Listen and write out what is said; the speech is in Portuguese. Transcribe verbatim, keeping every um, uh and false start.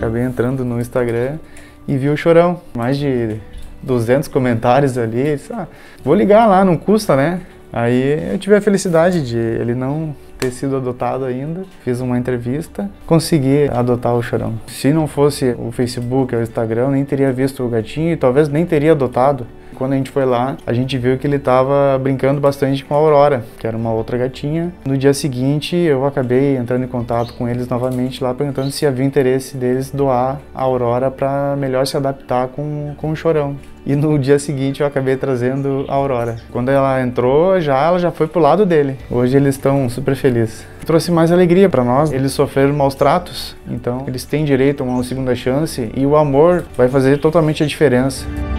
acabei entrando no Instagram e vi o Chorão. Mais de duzentos comentários ali. Disse, ah, vou ligar lá, não custa, né? Aí eu tive a felicidade de ele não ter sido adotado ainda. Fiz uma entrevista, consegui adotar o Chorão. Se não fosse o Facebook ou o Instagram, eu nem teria visto o gatinho e talvez nem teria adotado. Quando a gente foi lá, a gente viu que ele estava brincando bastante com a Aurora, que era uma outra gatinha. No dia seguinte, eu acabei entrando em contato com eles novamente lá, perguntando se havia interesse deles doar a Aurora para melhor se adaptar com, com o Chorão. E no dia seguinte eu acabei trazendo a Aurora. Quando ela entrou, já, ela já foi pro lado dele. Hoje eles estão super felizes. Trouxe mais alegria para nós. Eles sofreram maus tratos, então eles têm direito a uma segunda chance e o amor vai fazer totalmente a diferença.